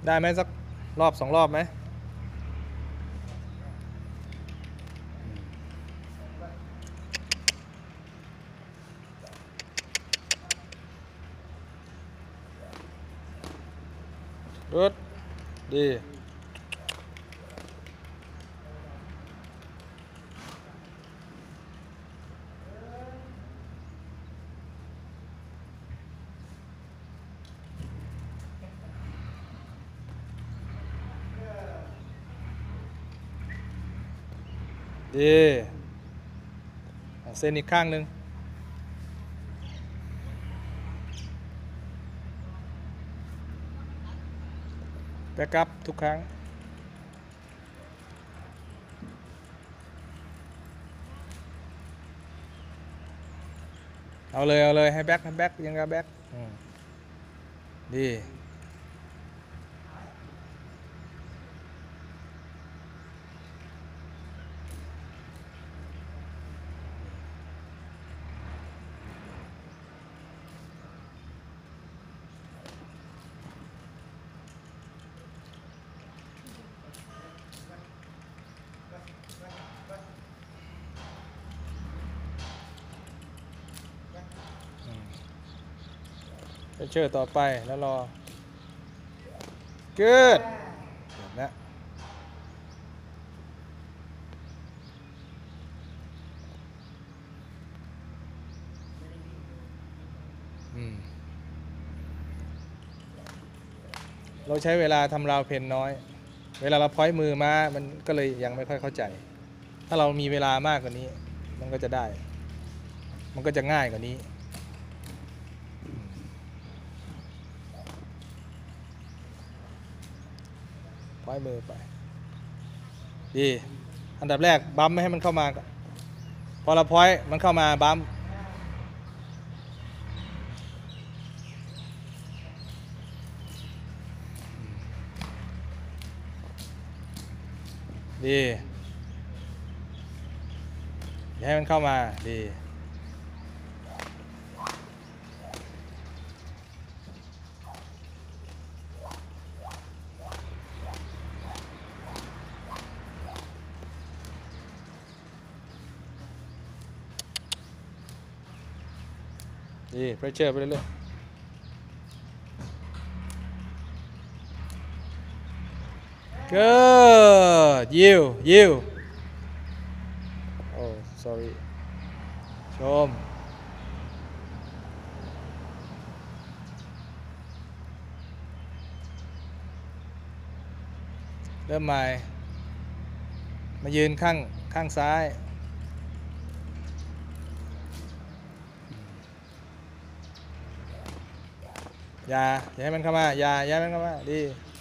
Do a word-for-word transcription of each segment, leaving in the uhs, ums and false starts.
ได้ไหมสักรอบสองรอบไหมรถดีดีเส้นอีกข้างหนึ่งแบ็กอัพทุกครั้งเอาเลยเอาเลยให้แบ็กให้แบ็กยังกับแบ็กดีไปเชื่อต่อไปแล้วรอเกิดนะเราใช้เวลาทำราวเพนน้อยเวลาเราพอยมือมามันก็เลยยังไม่ค่อยเข้าใจถ้าเรามีเวลามากกว่านี้มันก็จะได้มันก็จะง่ายกว่านี้พอยมือไปดีอันดับแรกบัมไม่ให้มันเข้ามาพอเราพอยมันเข้ามาบัมดีอย่าให้มันเข้ามาดีดีเพรสเชอร์ไปเรื่อยๆก็ยิวยิวโอ้ sorry ชมเริ่มใหม่มายืนข้างข้างซ้ายอย่าอย่าให้มันเข้ามาอย่าอย่าให้มันเข้ามาดี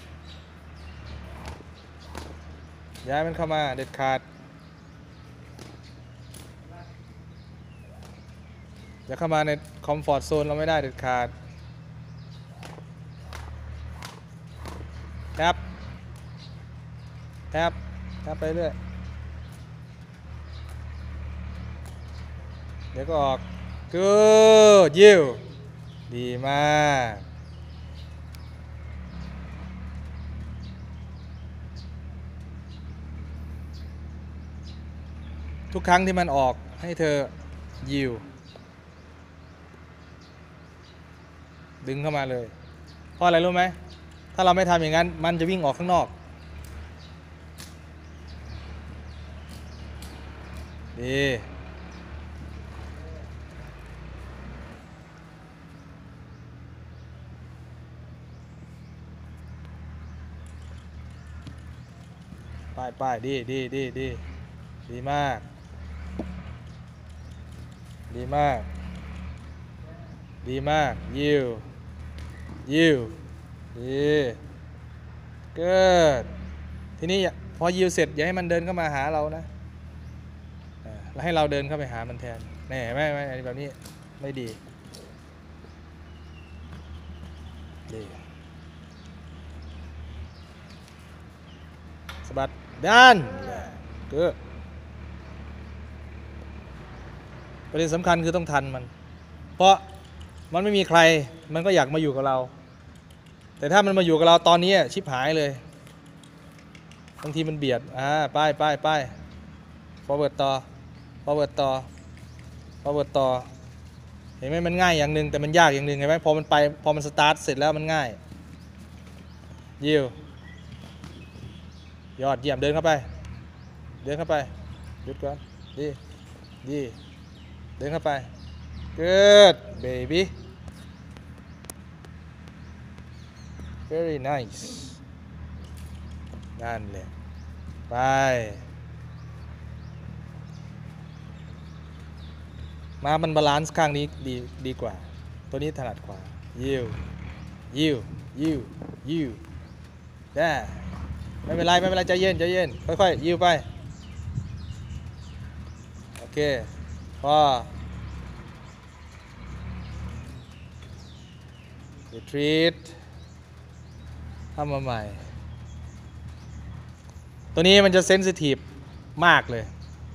อย่าให้มันเข้ามาเด็ดขาดอย่าเข้ามาในคอมฟอร์ตโซนเราไม่ได้เด็ดขาดแทบแทบแทบไปเรื่อยเดี๋ยวก็ออกกูยิวดีมากทุกครั้งที่มันออกให้เธอยิวดึงเข้ามาเลยเพราะอะไรรู้ไหมถ้าเราไม่ทำอย่างนั้นมันจะวิ่งออกข้างนอกดีไปไปดีดีดีดีดีมากดีมากดีมากยิวยิวดีเกิดทีนี้พอยิวเสร็จอย่าให้มันเดินเข้ามาหาเรานะแล้วให้เราเดินเข้าไปหามันแทนแน่ไม่ไม่แบบนี้ไม่ดีดีสะบัดดันเกิดประเด็นสำคัญคือต้องทันมันเพราะมันไม่มีใครมันก็อยากมาอยู่กับเราแต่แต่ถ้ามันมาอยู่กับเราตอนนี้ชิบหายเลยบางทีมันเบียดอ่าไปไปไป forward ต่อ forward ต่อ forward ต่อเห็นไหมมันง่ายอย่างหนึ่งแต่มันยากอย่างหนึ่งเห็นไหมพอมันไปพอมันสตาร์ทเสร็จแล้วมันง่ายยิวยอดเยี่ยมเดินเข้าไปเดินเข้าไปหยุดก่อนดีดีเดินเข้าไป good baby very nice นั่นเลยไปมามันบาลานซ์ข้างนี้ดีดีกว่าตัวนี้ถนัดกว่ายิวยิวยิวยิวได้ไม่เป็นไรไม่เป็นไรใจเย็นใจเย็นค่อยๆยิวไปโอเคพอ retreat ทำมาใหม่ตัวนี้มันจะเซนซิทีฟมากเลย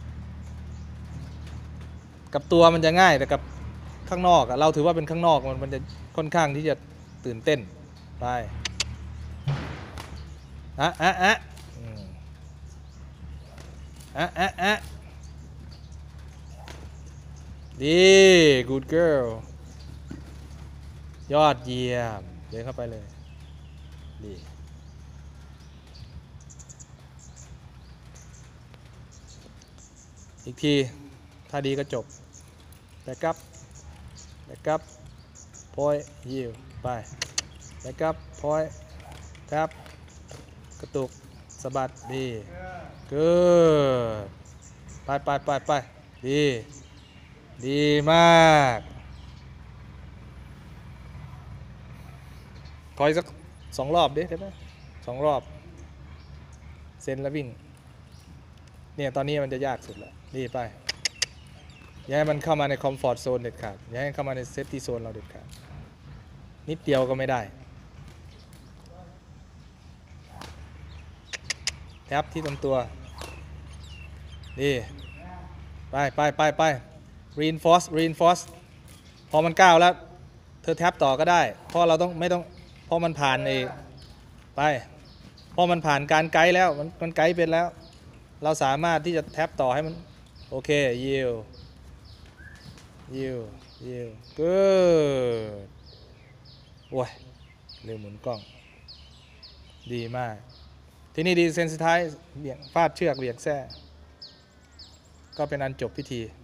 กับตัวมันจะง่ายแต่กับข้างนอกเราถือว่าเป็นข้างนอกมันมันจะค่อนข้างที่จะตื่นเต้นไปอะอะอะอะอะอะดี good girl ยอดเยี่ยมเดินเข้าไปเลยดีอีกทีถ้าดีก็จบแบ็กอัพแบ็กอัพพอยยิวไปแบ็กอัพพอยครับกระตุกสะบัดดีกูไปไปไปไปดีดีมากคอยสักสองรอบดิได้ไหมสองรอบเซนแล้ววิ่งเนี่ยตอนนี้มันจะยากสุดแล้วดีไปอย่าให้มันเข้ามาในคอมฟอร์ตโซนเด็ดขาดอย่าให้เข้ามาในเซฟตี้โซนเราเด็ดขาดนิดเดียวก็ไม่ได้แท็บที่ตรงตัวดีไปไปไปไป reinforce reinforce พอมันก้าวแล้วเธอแท็บต่อก็ได้เพราะเราต้องไม่ต้องเพราะมันผ่านเองไปเพราะมันผ่านการไกด์แล้วมันมันไกด์เป็นแล้วเราสามารถที่จะแท็บต่อให้มันโอเคยิวยิวยิวกูโอ้ยเร็วหมุนกล้องดีมากที่นี่ดีเซนสุดท้ายเบี่ยงฟาดเชือกเบี่ยงแส้ก็เป็นอันจบพิธี